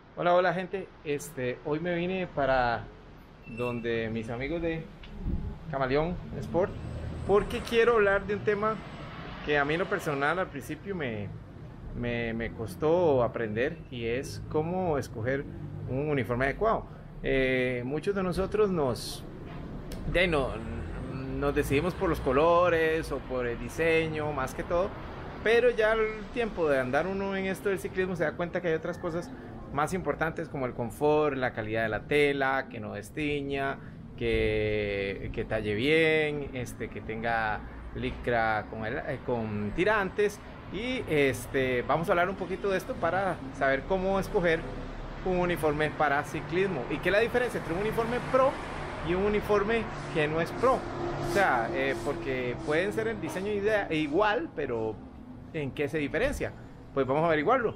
Hola, hola gente. Hoy me vine para donde mis amigos de Camaleón Sport porque quiero hablar de un tema que a mí en lo personal al principio me costó aprender y es cómo escoger un uniforme adecuado. Muchos de nosotros de ahí nos decidimos por los colores o por el diseño más que todo, pero ya al tiempo de andar uno en esto del ciclismo se da cuenta que hay otras cosas más importantes como el confort, la calidad de la tela, que no destiña, que talle bien, que tenga licra con tirantes y vamos a hablar un poquito de esto para saber cómo escoger un uniforme para ciclismo y qué es la diferencia entre un uniforme pro y un uniforme que no es pro. O sea, porque pueden ser el diseño igual, pero ¿en qué se diferencia? Pues vamos a averiguarlo.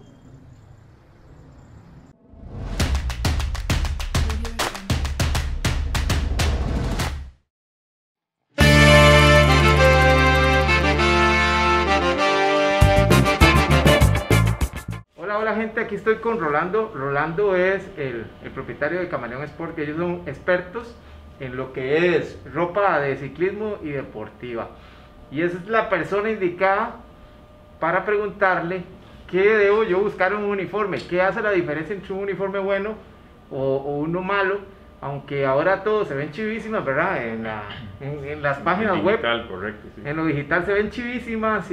Hola, hola gente, aquí estoy con Rolando. Rolando es el propietario de Camaleón Sport, que ellos son expertos en lo que es ropa de ciclismo y deportiva. Y esa es la persona indicada para preguntarle qué debo yo buscar en un uniforme, qué hace la diferencia entre un uniforme bueno o uno malo, aunque ahora todos se ven chivísimas, ¿verdad? En las páginas digital, web, correcto, sí. en lo digital se ven chivísimas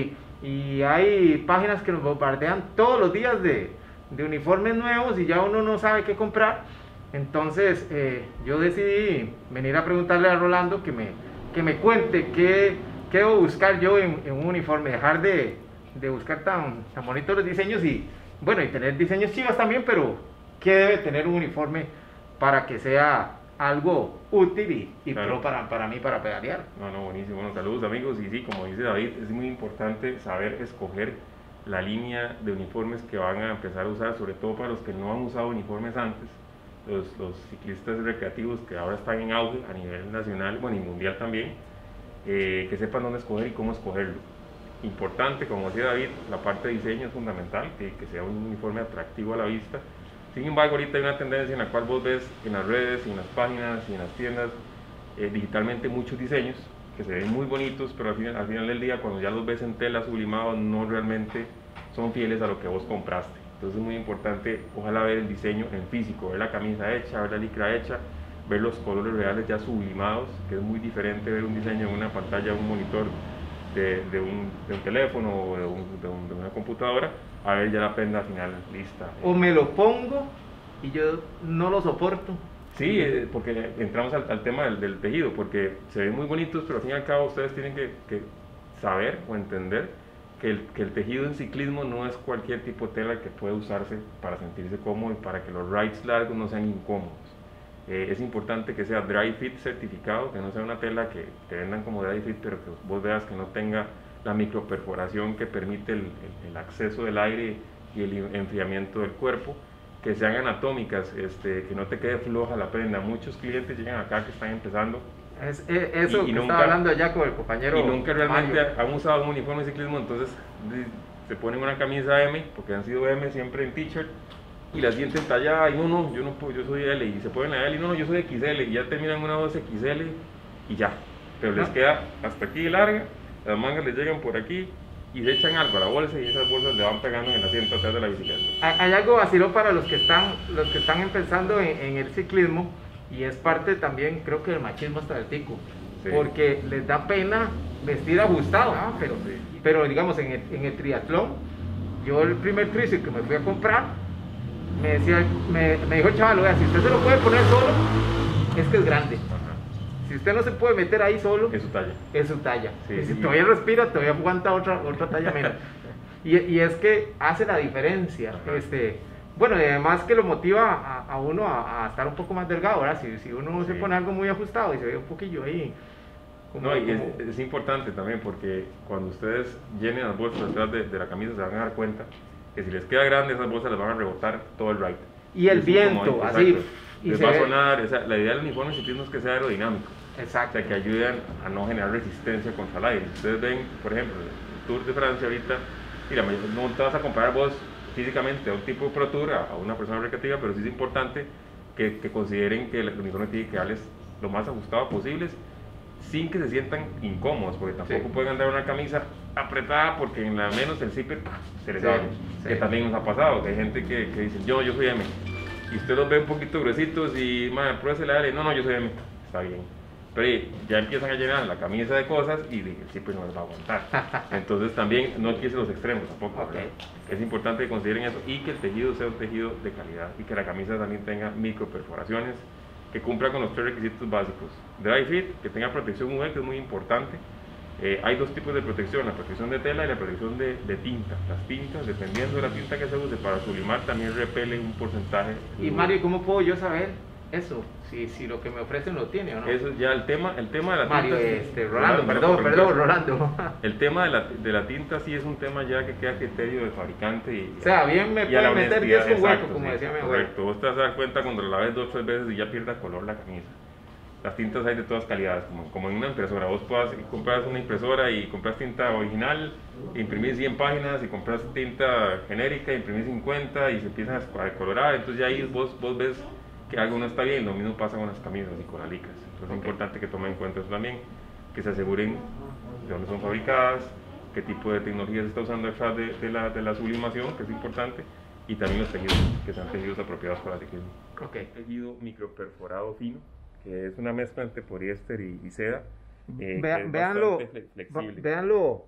y hay páginas que nos bombardean todos los días de uniformes nuevos y ya uno no sabe qué comprar. Entonces yo decidí venir a preguntarle a Rolando que me cuente qué debo buscar yo en un uniforme, dejar de buscar tan bonitos los diseños y bueno, y tener diseños chivas también, pero qué debe tener un uniforme para que sea algo útil y Claro. pro para mí, para pedalear. No, buenísimo. Bueno, saludos amigos. Y sí, como dice David, es muy importante saber escoger la línea de uniformes que van a empezar a usar, sobre todo para los que no han usado uniformes antes, los ciclistas recreativos que ahora están en auge a nivel nacional, bueno, y mundial también, que sepan dónde escoger y cómo escogerlo. Importante, como decía David, la parte de diseño es fundamental, que sea un uniforme atractivo a la vista. Sin embargo, ahorita hay una tendencia en la cual vos ves en las redes, en las páginas y en las tiendas digitalmente muchos diseños que se ven muy bonitos, pero al final del día, cuando ya los ves en tela sublimados, no realmente son fieles a lo que vos compraste. Entonces es muy importante, ojalá ver el diseño en físico, ver la camisa hecha, ver la licra hecha, ver los colores reales ya sublimados, que es muy diferente ver un diseño en una pantalla, un monitor de un teléfono o de una computadora, a ver ya la prenda final lista. O me lo pongo y yo no lo soporto. Sí, porque entramos al tema del tejido, porque se ven muy bonitos, pero al fin y al cabo ustedes tienen que saber o entender que el tejido en ciclismo no es cualquier tipo de tela que puede usarse para sentirse cómodo y para que los rides largos no sean incómodos. Es importante que sea dry fit certificado, que no sea una tela que te vendan como dry fit, pero que vos veas que no tenga la microperforación que permite el acceso del aire y el enfriamiento del cuerpo, que sean anatómicas, que no te quede floja la prenda. Muchos clientes llegan acá que están empezando Eso que estaba hablando ya con el compañero y nunca realmente Mario. han usado un uniforme de ciclismo, entonces se ponen una camisa M, porque han sido M siempre en t-shirt, y la sienten tallada y no, yo no puedo, yo soy L, y se ponen la L y no, yo soy XL, y ya terminan una 2XL y ya, pero les queda hasta aquí larga, las mangas les llegan por aquí y se echan algo a la bolsa y esas bolsas le van pegando en el asiento atrás de la bicicleta. Hay algo vacilo para los que están empezando en el ciclismo y es parte también, creo que del machismo hasta del tico, Sí. porque les da pena vestir ajustado, pero digamos en el triatlón, yo el primer tricycle que me fui a comprar, me dijo el chaval, oiga, si usted se lo puede poner solo, es que es grande. Ajá. Si usted no se puede meter ahí solo, Es su talla. es su talla. Sí, y si y- todavía respira, todavía aguanta otra talla menos. Y es que hace la diferencia. Ajá. Bueno, y además que lo motiva a uno a estar un poco más delgado, ¿verdad? Si uno se Sí. pone algo muy ajustado y se ve un poquillo ahí. No, y es importante también porque cuando ustedes llenen las bolsas detrás de la camisa se van a dar cuenta que si les queda grande esas bolsas les van a rebotar todo el ride. Y el viento, así. Y Les se va a ve- sonar, la idea del uniforme de ciclismo es que sea aerodinámico, o Exacto. sea, que ayuden a no generar resistencia contra el aire. Ustedes ven, por ejemplo, el Tour de Francia ahorita, mira, no te vas a comparar vos físicamente a un tipo de Pro Tour, a una persona recreativa, pero sí es importante que consideren que el uniforme tiene que darles lo más ajustado posibles sin que se sientan incómodos, porque tampoco pueden andar una camisa apretada porque en la menos el zipper se les abre, que también nos ha pasado, que hay gente que dice yo soy M, y usted los ve un poquito gruesitos y pruébese la L, no, yo soy M, está bien, pero ya empiezan a llenar la camisa de cosas y el zipper no les va a aguantar, entonces también no quieren los extremos tampoco, es importante que consideren eso y que el tejido sea un tejido de calidad y que la camisa también tenga micro perforaciones, que cumpla con los 3 requisitos básicos. Dry fit, que tenga protección UV, que es muy importante. Hay 2 tipos de protección, la protección de tela y la protección de tinta. Las tintas, dependiendo de la tinta que se use para sublimar, también repele un porcentaje. Y Mario, ¿cómo puedo yo saber eso? Si lo que me ofrecen lo tiene o no. Eso ya el tema de la Mario, tinta. Rolando, perdón, Rolando. El tema de la tinta sí es un tema ya que queda a criterio del fabricante. O sea, bien me puede meter 10 un hueco, como decía mi abuelo. Correcto, vos te vas a dar cuenta cuando la laves 2 o 3 veces y ya pierda color la camisa. Las tintas hay de todas calidades, como en una impresora. Vos compras una impresora y compras tinta original, imprimís 100 páginas y compras tinta genérica, imprimís 50 y se empiezan a decolorar. Entonces ya ahí vos ves que algo no está bien. Lo mismo pasa con las camisas y con las licras. Entonces es importante que tomen en cuenta eso también, que se aseguren de dónde son fabricadas, qué tipo de tecnología se está usando detrás de la sublimación, que es importante, y también los tejidos, que sean tejidos apropiados para el ciclismo. Tejido microperforado fino, que es una mezcla entre poliéster y seda, vean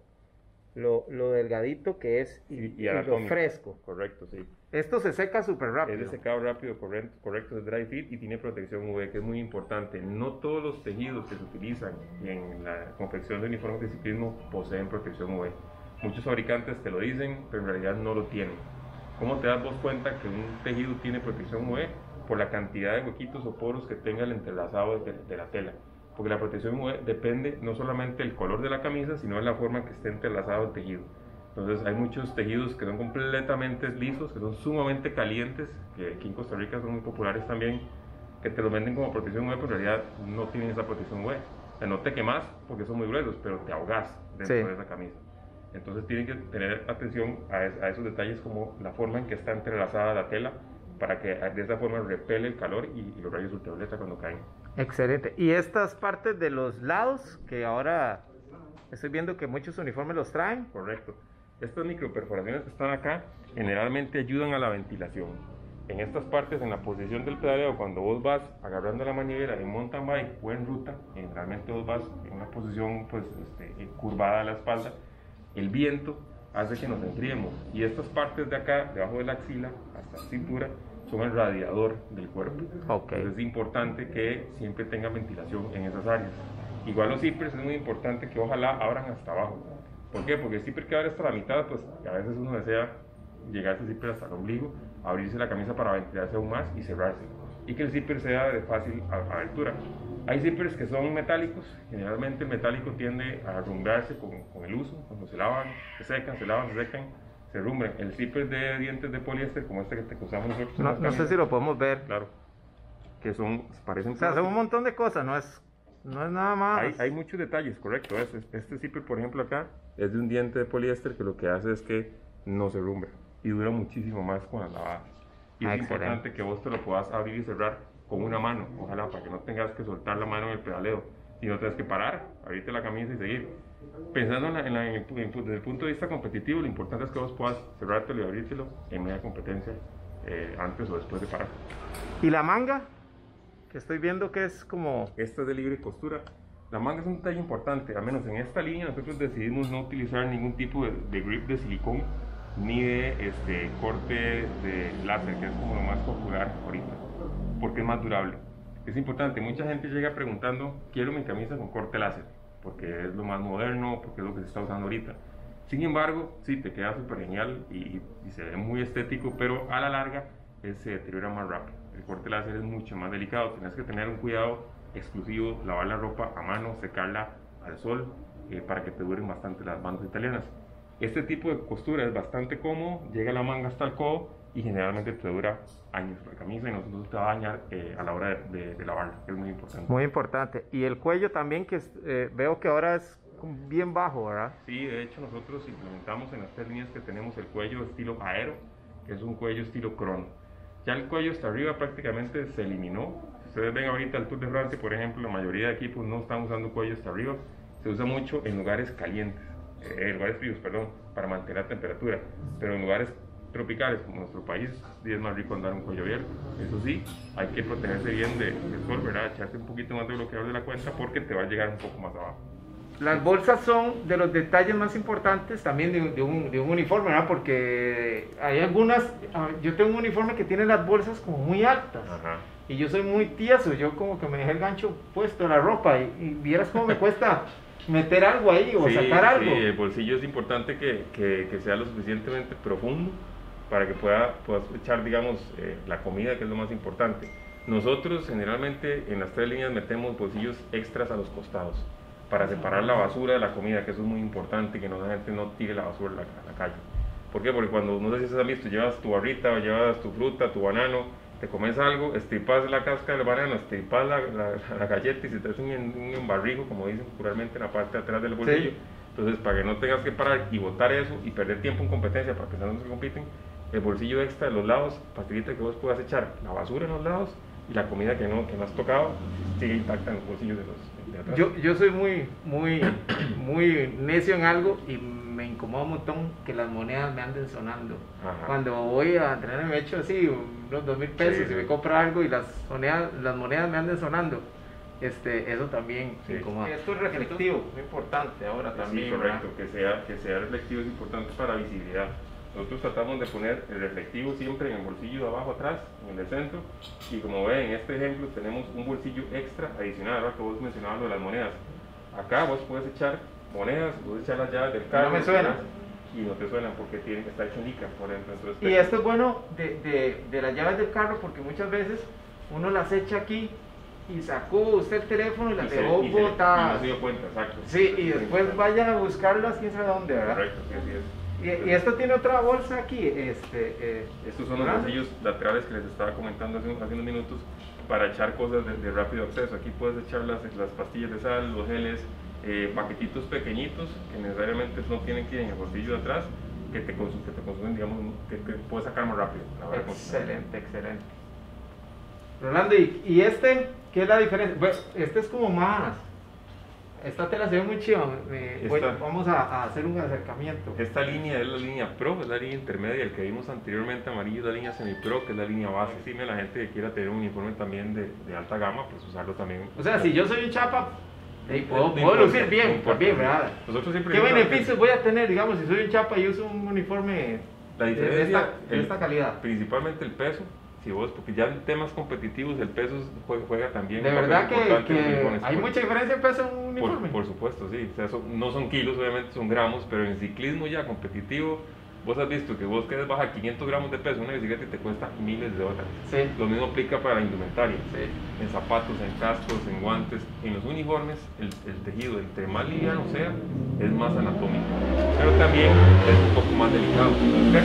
lo delgadito que es y lo fresco. Correcto, sí. Esto se seca súper rápido. Es de secado rápido, correcto, es dry fit y tiene protección UV, que es muy importante. No todos los tejidos que se utilizan en la confección de uniformes de ciclismo poseen protección UV. Muchos fabricantes te lo dicen, pero en realidad no lo tienen. ¿Cómo te das vos cuenta que un tejido tiene protección UV? Por la cantidad de huequitos o poros que tenga el entrelazado de la tela. Porque la protección UV depende no solamente del color de la camisa, sino de la forma en que esté entrelazado el tejido. Entonces hay muchos tejidos que son completamente lisos, que son sumamente calientes, que aquí en Costa Rica son muy populares también, que te los venden como protección UV, pero en realidad no tienen esa protección UV. O sea, no te quemas porque son muy gruesos, pero te ahogas dentro de esa camisa. Entonces tienen que tener atención a esos detalles, como la forma en que está entrelazada la tela, para que de esa forma repele el calor y los rayos ultravioleta cuando caen. Excelente. Y estas partes de los lados, que ahora estoy viendo que muchos uniformes los traen. Correcto. Estas microperforaciones que están acá generalmente ayudan a la ventilación. En estas partes, en la posición del pedaleo, cuando vos vas agarrando la manivela en mountain bike o en ruta, generalmente vos vas en una posición curvada a la espalda, el viento hace que nos enfriemos. Y estas partes de acá, debajo de la axila hasta la cintura, son el radiador del cuerpo. Entonces es importante que siempre tengan ventilación en esas áreas. Igual los zippers es muy importante que ojalá abran hasta abajo. ¿Por qué? Porque el zipper que abre hasta la mitad, pues a veces uno desea llegar ese zipper hasta el ombligo, abrirse la camisa para ventilarse aún más y cerrarse. Y que el zipper sea de fácil abertura. Hay zippers que son metálicos, generalmente el metálico tiende a arrumbrarse con el uso, cuando se lavan, se secan, se arrumbran. El zipper de dientes de poliéster, como este que usamos nosotros. No sé si lo podemos ver. Claro. Que parecen... O sea, son un montón de cosas, no es nada más. Hay muchos detalles, correcto. Este zipper, por ejemplo, acá, es de un diente de poliéster que lo que hace es que no se arrumbra y dura muchísimo más con las lavadas. Y es importante que vos te lo puedas abrir y cerrar con una mano, ojalá, para que no tengas que soltar la mano en el pedaleo, y no tengas que parar, abrirte la camisa y seguir. Pensando desde el punto de vista competitivo, lo importante es que vos puedas cerrártelo y abrírtelo en media competencia, antes o después de parar. ¿Y la manga? Que estoy viendo que es como... Esta es de libre costura. La manga es un detalle importante, al menos en esta línea nosotros decidimos no utilizar ningún tipo de grip de silicón, ni de corte de láser, que es como lo más popular ahorita, porque es más durable. Es importante, mucha gente llega preguntando, quiero mi camisa con corte láser, porque es lo más moderno, porque es lo que se está usando ahorita. Sin embargo, sí, te queda súper genial y se ve muy estético, pero a la larga se deteriora más rápido. El corte láser es mucho más delicado, tienes que tener un cuidado exclusivo, lavar la ropa a mano, secarla al sol, para que te duren bastante las bandas italianas. Este tipo de costura es bastante cómodo, llega la manga hasta el codo y generalmente te dura años la camisa y no te va a dañar a la hora de lavarla, que es muy importante. Muy importante. Y el cuello también, que veo que ahora es bien bajo, ¿verdad? Sí, de hecho nosotros implementamos en las 3 líneas que tenemos el cuello estilo aero, que es un cuello estilo crono. Ya el cuello hasta arriba prácticamente se eliminó. Si ustedes ven ahorita el Tour de Francia, por ejemplo, la mayoría de equipos no están usando cuello hasta arriba. Se usa mucho en lugares calientes, en lugares fríos, perdón, para mantener la temperatura. Pero en lugares tropicales como nuestro país, es más rico andar un cuello abierto. Eso sí, hay que protegerse bien del sol, ¿verdad? Echarte un poquito más de bloqueador de la cuenta porque te va a llegar un poco más abajo. Las bolsas son de los detalles más importantes también de un uniforme, ¿verdad? Porque hay algunas, yo tengo un uniforme que tiene las bolsas como muy altas. Ajá. Y yo soy muy tieso, yo como que me dejé el gancho puesto en la ropa y vieras cómo me cuesta meter algo ahí o sacar algo. Sí, el bolsillo es importante que sea lo suficientemente profundo para que puedas echar, digamos, la comida, que es lo más importante. Nosotros generalmente en las 3 líneas metemos bolsillos extras a los costados para separar la basura de la comida, que eso es muy importante, que la gente no tire la basura a la calle. ¿Por qué? Porque cuando, no sé si ustedes han visto, llevas tu barrita o llevas tu fruta, tu banano, te comes algo, estripas la cáscara del banano, estripas la galleta y se te hace un embarrijo, como dicen popularmente, en la parte de atrás del bolsillo. Sí. Entonces, para que no tengas que parar y botar eso y perder tiempo en competencia para pensar en los que compiten, el bolsillo extra de los lados facilita que vos puedas echar la basura en los lados y la comida que no has tocado sigue intacta en los bolsillos de atrás. Yo soy muy necio en algo y me incomoda un montón que las monedas me anden sonando. Ajá. Cuando voy a entrenar me echo así unos 2,000 pesos y me compro algo y las monedas me anden sonando. Eso también me incomoda. Esto es reflectivo, muy importante ahora también. Sí, correcto, que sea reflectivo es importante para visibilidad. Nosotros tratamos de poner el reflectivo siempre en el bolsillo de abajo atrás, en el centro, y como ven en este ejemplo tenemos un bolsillo extra adicional, ¿verdad? Que vos mencionabas lo de las monedas. Acá vos puedes echar monedas, puedes echar las llaves del carro. No me suena. Y no te suenan porque está hecho nica por dentro. Entonces, y esto es bueno de las llaves del carro porque muchas veces uno las echa aquí y sacó usted el teléfono y las dejó botadas. Y no se dio cuenta, exacto. Sí, y después vayan a buscarlas quién sabe dónde, ¿verdad? Correcto, sí, así es. Y esto tiene otra bolsa aquí. Estos son los bolsillos laterales que les estaba comentando hace unos minutos para echar cosas de rápido acceso. Aquí puedes echar las pastillas de sal, los geles, paquetitos pequeñitos que necesariamente no tienen que ir en el bolsillo de atrás, que te consumen, digamos, que puedes sacar más rápido. Excelente, excelente. Rolando, ¿y qué es la diferencia? Bueno, este es como más. Esta tela se ve muy chiva, vamos a hacer un acercamiento. Esta línea es la línea Pro, es la línea intermedia, el que vimos anteriormente amarillo es la línea Semi Pro, que es la línea base. Sí, la gente que quiera tener un uniforme también de alta gama, pues usarlo también. O sea, si yo soy un chapa, puedo lucir bien, ¿verdad? Nosotros siempre ¿Qué beneficios voy a tener, digamos, si soy un chapa y uso un uniforme de esta calidad? Principalmente el peso. Si vos, porque ya en temas competitivos el peso juega también. De verdad que hay mucha diferencia de peso en un uniforme. Por supuesto, sí. O sea, no son kilos, obviamente son gramos, pero en ciclismo ya competitivo, vos has visto que vos querés bajar 500 gramos de peso en una bicicleta y te cuesta miles de dólares. Sí. Lo mismo aplica para la indumentaria. Sí. En zapatos, en cascos, en guantes. En los uniformes, el tejido, entre más liviano sea, es más anatómico. Pero también es un poco más delicado.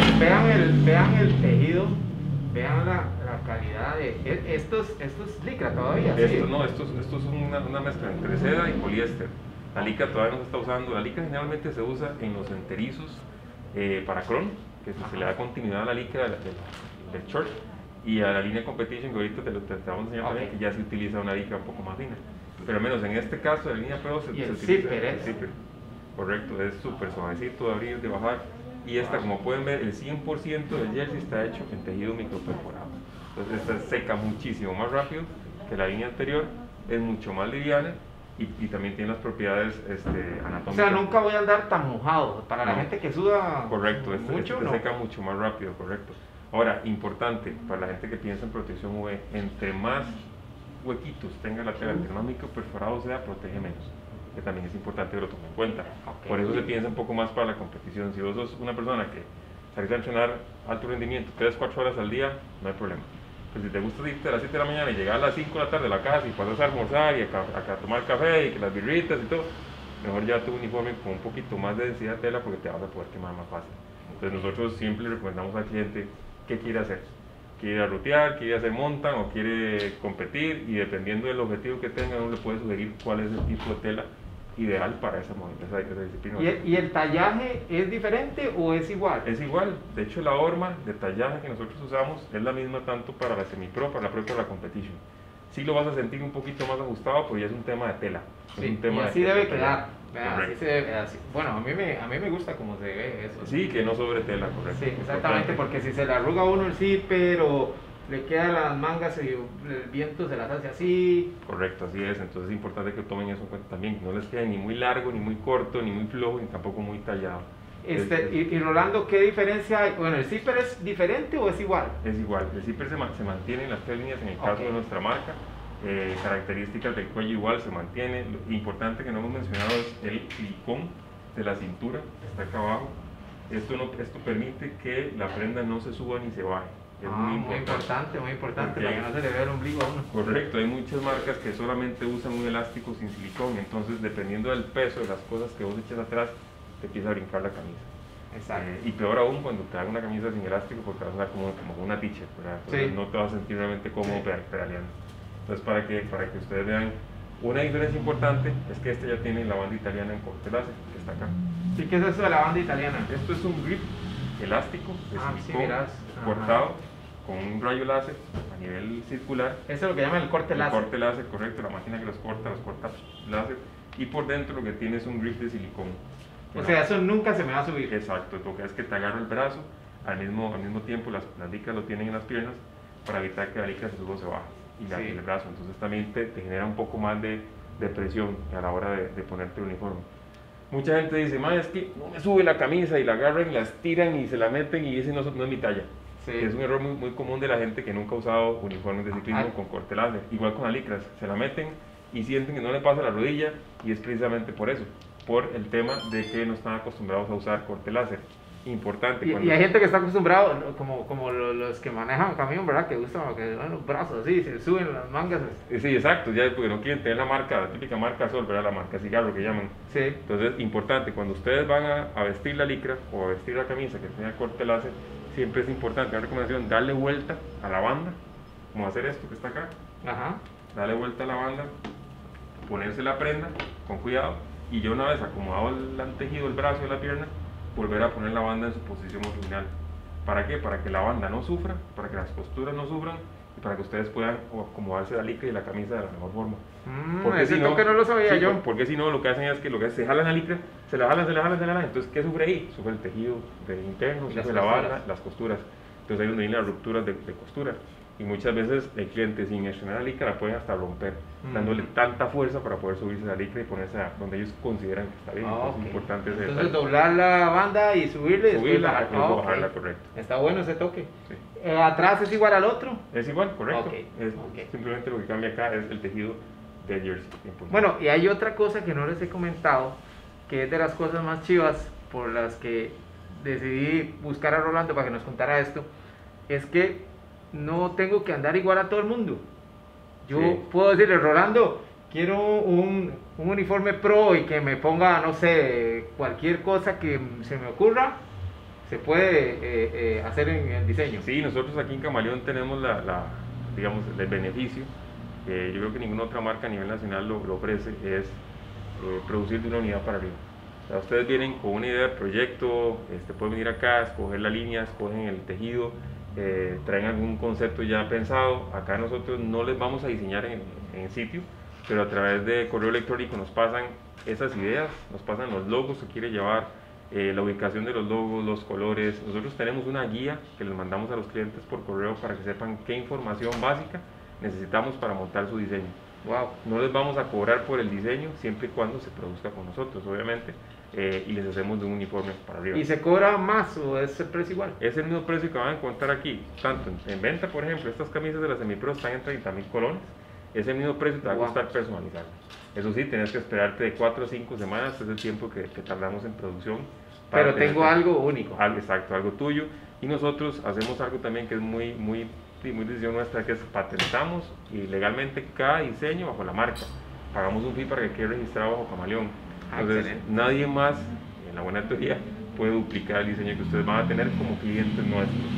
Vean el tejido. Vean la calidad de estos licra todavía. No, estos son una mezcla entre seda y poliéster. La licra todavía no se está usando. La licra generalmente se usa en los enterizos para cron, que se le da continuidad a la licra del short, y a la línea competition, que ahorita te vamos a enseñar también, que ya se utiliza una licra un poco más fina. Pero al menos en este caso, la línea Pro se utiliza el zipper. Correcto, es súper suavecito de abrir, de bajar. Y esta, como pueden ver, el 100% del jersey está hecho en tejido microperforado. Entonces esta seca muchísimo más rápido que la línea anterior, es mucho más liviana y también tiene las propiedades anatómicas. O sea, nunca voy a andar tan mojado. Para la gente que suda correcto, mucho, este seca mucho más rápido, correcto. Ahora, importante, para la gente que piensa en protección UV, entre más huequitos tenga la tela, entre más microperforado sea, protege menos. Que también es importante que lo tomen en cuenta. Por eso se piensa un poco más para la competición. Si vos sos una persona que salís a entrenar alto rendimiento 3-4 horas al día, no hay problema. Pero si te gusta irte a las 7 de la mañana y llegar a las 5 de la tarde a la casa y pasas a almorzar y a tomar café y que las birritas y todo, mejor ya tu uniforme con un poquito más de densidad de tela porque te vas a poder quemar más fácil. Entonces nosotros siempre le recomendamos al cliente qué quiere hacer. Quiere ir a rutear, quiere hacer montan o quiere competir, y dependiendo del objetivo que tenga uno le puede sugerir cuál es el tipo de tela ideal para esa disciplina. ¿Y el tallaje es diferente o es igual? Es igual, de hecho la horma de tallaje que nosotros usamos es la misma tanto para la semi-pro, para la pro y para la competition. Sí lo vas a sentir un poquito más ajustado, pero ya es un tema de tela. Sí, es un tema y así de debe tela. quedar. Así se debe, así. Bueno, a mí me gusta cómo se ve eso. Sí, que no sobre tela, correcto. Sí, exactamente, porque si se le arruga a uno el zipper o le quedan las mangas y el viento se las hace así. Correcto, así es. Entonces es importante que tomen eso en cuenta también, que no les quede ni muy largo, ni muy corto, ni muy flojo, ni tampoco muy tallado. Y Rolando, ¿qué diferencia hay? Bueno, ¿el zipper es diferente o es igual? Es igual, el zipper se mantiene en las 3 líneas en el caso de nuestra marca. Características del cuello igual se mantiene. Lo importante que no hemos mencionado es el silicón de la cintura, que está acá abajo. Esto permite que la prenda no se suba ni se baje. Es muy importante, para que no se le vea el ombligo a uno. Correcto, hay muchas marcas que solamente usan un elástico sin silicón, entonces dependiendo del peso de las cosas que vos eches atrás, te empieza a brincar la camisa. Exacto. Y peor aún cuando te dan una camisa sin elástico, porque vas a andar como una t-shirt, ¿verdad? Entonces no te vas a sentir realmente cómodo pedaleando. Entonces para que ustedes vean, una diferencia importante es que este ya tiene la banda italiana en corte láser, que está acá. ¿Sí? ¿Qué es eso de la banda italiana? Esto es un grip elástico de silicón cortado con un rayo láser a nivel circular. Eso es lo que llaman el corte láser. El corte láser, correcto, la máquina que los corta láser. Y por dentro lo que tiene es un grip de silicón. O sea, eso nunca se me va a subir. Exacto, lo que es que te agarra el brazo, al mismo tiempo las licras lo tienen en las piernas para evitar que la licra se suba o se baje y el brazo. Entonces también te genera un poco más de presión a la hora de ponerte el uniforme. Mucha gente dice, es que no me sube la camisa, y la agarran, la estiran y se la meten y ese no es mi talla. Sí. Es un error muy común de la gente que nunca ha usado uniformes de ciclismo con corte láser. Igual con las licras, se la meten y sienten que no le pasa la rodilla, y es precisamente por eso, por el tema de que no están acostumbrados a usar corte láser. Importante. Y hay gente que está acostumbrado, como los que manejan camión, ¿verdad? Que usan los brazos así, se suben las mangas. Sí, exacto, ya porque no quieren tener la típica marca Sol, ¿verdad? La marca cigarro que llaman. Sí. Entonces, importante, cuando ustedes van a vestir la licra o a vestir la camisa que tenga corte láser, siempre es importante, una recomendación, darle vuelta a la banda, como hacer esto que está acá. Ajá. Darle vuelta a la banda, ponerse la prenda con cuidado, y ya una vez acomodado el tejido, el brazo y la pierna, volver a poner la banda en su posición original. ¿Para qué? Para que la banda no sufra, para que las costuras no sufran y para que ustedes puedan acomodarse la licra y la camisa de la mejor forma. Porque si no, que no lo sabía yo. Porque si no, lo que hacen es que se jalan la licra, se la jalan. Entonces, ¿qué sufre ahí? Sufre el tejido interno, sufre la banda, las costuras. Entonces ahí es donde vienen las rupturas de costura. Y muchas veces el cliente, sin estrenar la licra, la pueden hasta romper, dándole tanta fuerza para poder subirse la licra y ponerse donde ellos consideran que está bien. Entonces es importante ese Entonces doblar la banda y subirla y bajarla, correcto. Está bueno ese toque. Sí. ¿Atrás es igual al otro? Es igual, correcto. Simplemente lo que cambia acá es el tejido de jersey. Bueno, y hay otra cosa que no les he comentado, que es de las cosas más chivas por las que decidí buscar a Rolando para que nos contara esto, es que no tengo que andar igual a todo el mundo. Yo puedo decirle, Rolando, quiero un uniforme pro y que me ponga, no sé, cualquier cosa que se me ocurra, se puede hacer en el diseño. Sí, nosotros aquí en Camaleón tenemos digamos, el beneficio, que yo creo que ninguna otra marca a nivel nacional lo ofrece, es producir de una unidad para arriba. O sea, ustedes vienen con una idea de proyecto, pueden venir acá, escoger la línea, escogen el tejido, traen algún concepto ya pensado. Acá nosotros no les vamos a diseñar en sitio, pero a través de correo electrónico nos pasan esas ideas, nos pasan los logos que quiere llevar, la ubicación de los logos, los colores. Nosotros tenemos una guía que les mandamos a los clientes por correo para que sepan qué información básica necesitamos para montar su diseño. Wow. No les vamos a cobrar por el diseño siempre y cuando se produzca con nosotros, obviamente, y les hacemos de un uniforme para arriba. ¿Y se cobra más o es el precio igual? Es el mismo precio que van a encontrar aquí, tanto en venta, por ejemplo, estas camisas de la Semipro están en 30.000 colones, es el mismo precio, te va a costar personalizarlo. Eso sí, tienes que esperarte de 4 a 5 semanas, es el tiempo que tardamos en producción. Pero tengo algo único. Exacto, algo tuyo. Y nosotros hacemos algo también que es muy decisión nuestra, que es patentamos y legalmente cada diseño bajo la marca. Pagamos un fee para que quede registrado bajo Camaleón. Entonces, nadie más, en la buena teoría, puede duplicar el diseño que ustedes van a tener como clientes nuestros.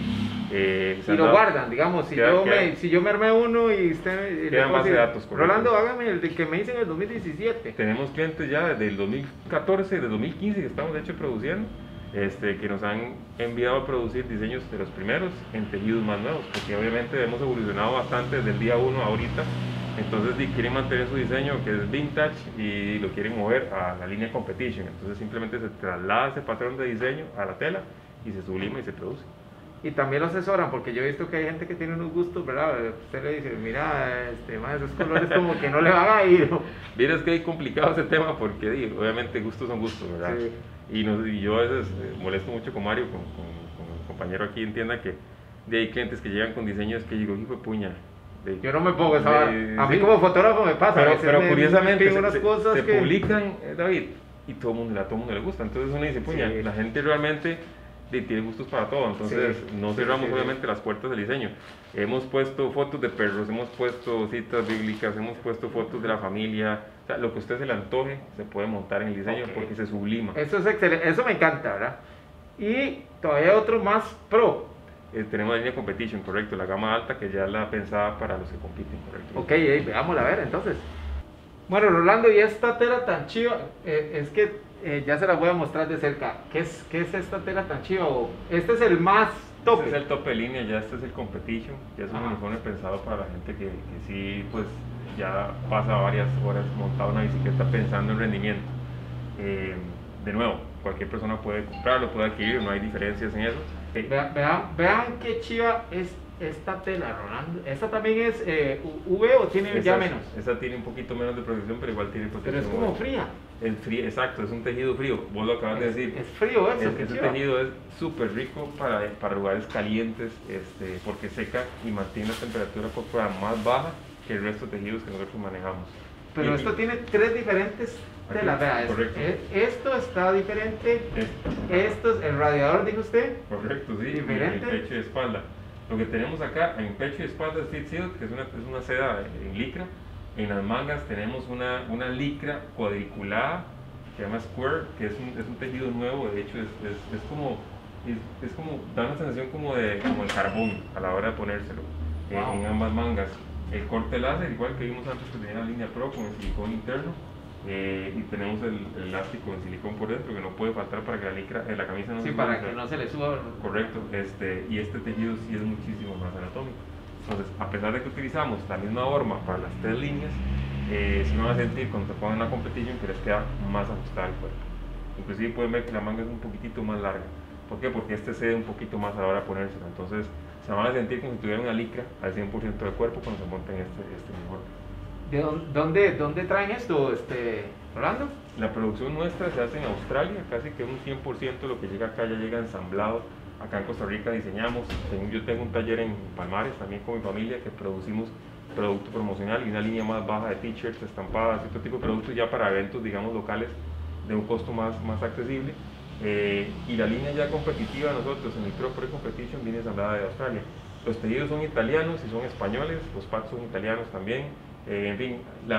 Y lo guardan, digamos, si yo me armé uno y usted... Quedan base de datos, correcto. Rolando, hágame el que me hice en el 2017. Tenemos clientes ya desde el 2014, desde 2015 que estamos de hecho produciendo, que nos han enviado a producir diseños de los primeros en tejidos más nuevos, porque obviamente hemos evolucionado bastante desde el día 1 a ahorita. Entonces quieren mantener su diseño que es vintage y lo quieren mover a la línea competition. Entonces simplemente se traslada ese patrón de diseño a la tela y se sublima y se produce. Y también lo asesoran, porque yo he visto que hay gente que tiene unos gustos, ¿verdad? Usted le dice, mira, esos colores como que no le van a ir. Mira, es que es complicado ese tema porque obviamente gustos son gustos, ¿verdad? Sí. Y yo a veces molesto mucho con Mario, con el compañero aquí en tienda, que hay clientes que llegan con diseños que digo, hijo de puña. Yo no me pongo esa a mí como fotógrafo me pasa. Pero curiosamente se publican, David, y a todo el mundo le gusta. Entonces uno dice, puña, la gente realmente tiene gustos para todo, entonces no cerramos obviamente las puertas del diseño. Hemos puesto fotos de perros, hemos puesto citas bíblicas, hemos puesto fotos de la familia, o sea, lo que a usted se le antoje se puede montar en el diseño porque se sublima. Eso es excelente, eso me encanta, ¿verdad? Y todavía otro más pro. Tenemos la línea competition, correcto, la gama alta que ya la pensaba para los que compiten, correcto. Ok, veámosla a ver entonces. Bueno, Rolando, y esta tela tan chiva, es que ya se la voy a mostrar de cerca. ¿Qué es esta tela tan chiva? Este es el más top. Este es el tope de línea, ya este es el competition, ya es un uniforme pensado para la gente que sí, pues ya pasa varias horas montado en una bicicleta pensando en rendimiento. De nuevo, cualquier persona puede comprarlo, puede adquirirlo, no hay diferencias en eso. Vean qué chiva es esta tela, Rolando. ¿Esta también es V o tiene ya menos? Esta tiene un poquito menos de protección, pero igual tiene protección. Pero es como fría. Exacto, es un tejido frío, vos lo acabas de decir. Es frío eso, Este tejido es súper rico para lugares calientes, porque seca y mantiene la temperatura corporal más baja que el resto de tejidos que nosotros manejamos. Pero esto tiene 3 diferentes telas, vea, esto está diferente, esto es el radiador, dijo usted. Correcto, sí, diferente. El pecho y espalda. Lo que tenemos acá en pecho y espalda es Fit Silk, que es una seda en licra. En las mangas tenemos una licra cuadriculada, que se llama Square, que es un tejido nuevo, de hecho es como, da una sensación como el carbón a la hora de ponérselo. En ambas mangas. El corte láser, igual que vimos antes que tenía la línea Pro con el silicón interno, y tenemos el elástico en silicón por dentro que no puede faltar para que la camisa no se suba. Para que no se le suba. Correcto, y este tejido sí es muchísimo más anatómico. Entonces, a pesar de que utilizamos la misma horma para las 3 líneas, sí van a sentir cuando se pongan en la competition que les queda más ajustada el cuerpo. Inclusive pueden ver que la manga es un poquitito más larga. ¿Por qué? Porque cede un poquito más a la hora de ponérselo. Entonces, se van a sentir como si tuvieran una licra al 100% del cuerpo cuando se monten este uniforme. ¿Dónde traen esto, Rolando? La producción nuestra se hace en Australia, casi que un 100% de lo que llega acá ya llega ensamblado. Acá en Costa Rica diseñamos, yo tengo un taller en Palmares también con mi familia que producimos producto promocional y una línea más baja de t-shirts, estampadas, otro tipo de productos ya para eventos, digamos, locales de un costo más accesible. Y la línea ya competitiva de nosotros en el Pro Competition viene ensamblada de Australia. Los tejidos son italianos y son españoles, los pads son italianos también. En fin,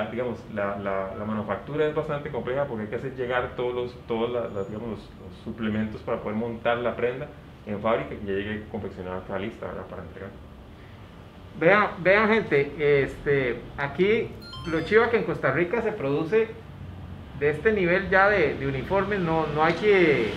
la manufactura es bastante compleja porque hay que hacer llegar todos los suplementos para poder montar la prenda en fábrica y ya llegue confeccionada acá lista, ¿verdad?, para entregar. Vean gente, aquí lo chiva que en Costa Rica se produce de este nivel ya de uniformes, no hay que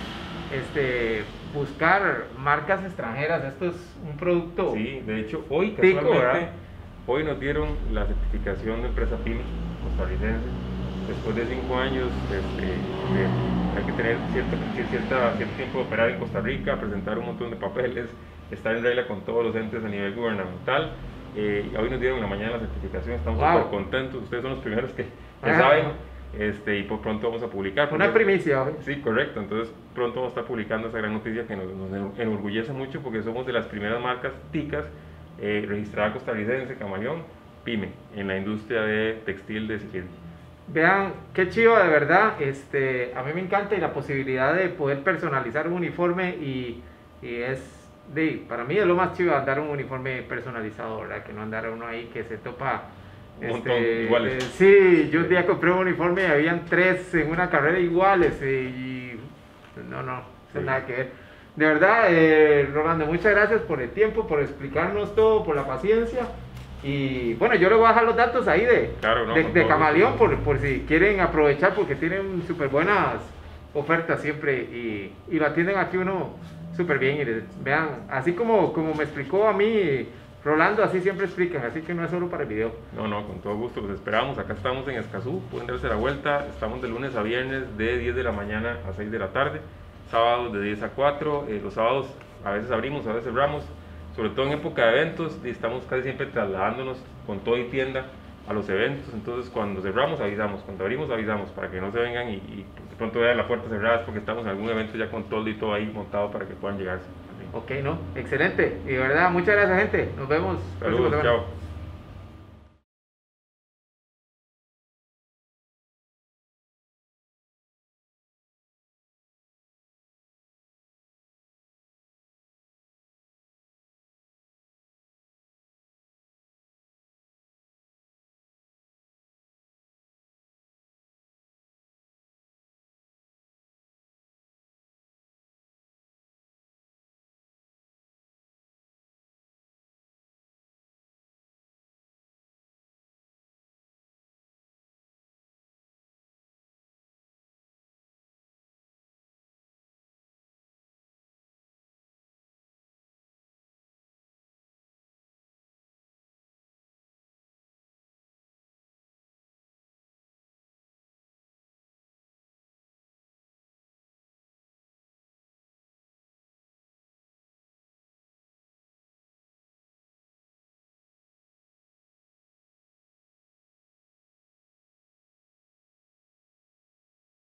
buscar marcas extranjeras, esto es un producto. Sí, de hecho hoy casualmente, hoy nos dieron la certificación de empresa PYME costarricense. Después de 5 años hay que tener cierto tiempo de operar en Costa Rica, presentar un montón de papeles, estar en regla con todos los entes a nivel gubernamental. Hoy nos dieron en la mañana la certificación, estamos súper contentos, ustedes son los primeros que saben, y por pronto vamos a publicar. Una primicia hoy. Sí, correcto, entonces pronto vamos a estar publicando esa gran noticia que nos enorgullece mucho porque somos de las primeras marcas ticas registrada costarricense, Camaleón, PYME, en la industria de textil de Siquirri. Vean, qué chido de verdad, a mí me encanta y la posibilidad de poder personalizar un uniforme y para mí es lo más chido andar un uniforme personalizado, ¿verdad? Que no andar uno ahí que se topa un montón iguales. Sí, yo un día compré un uniforme y habían 3 en una carrera iguales y no, eso nada que ver. De verdad, Rolando, muchas gracias por el tiempo, por explicarnos todo, por la paciencia. Y bueno, yo le voy a dejar los datos ahí Claro, no, de Camaleón por si quieren aprovechar, porque tienen súper buenas ofertas siempre y lo atienden aquí uno súper bien. Y vean, así como me explicó a mí Rolando, así siempre explican, así que no es solo para el video. No, con todo gusto, los esperamos. Acá estamos en Escazú, pueden darse la vuelta. Estamos de lunes a viernes de 10 de la mañana a 6 de la tarde. Sábados de 10 a 4, los sábados a veces abrimos, a veces cerramos, sobre todo en época de eventos, y estamos casi siempre trasladándonos con todo y tienda a los eventos. Entonces cuando cerramos avisamos, cuando abrimos avisamos, para que no se vengan y de pronto vean la puerta cerrada, es porque estamos en algún evento ya con todo y todo ahí montado para que puedan llegarse. Ok, no, excelente, y de verdad, muchas gracias gente, nos vemos. Saludos, chao.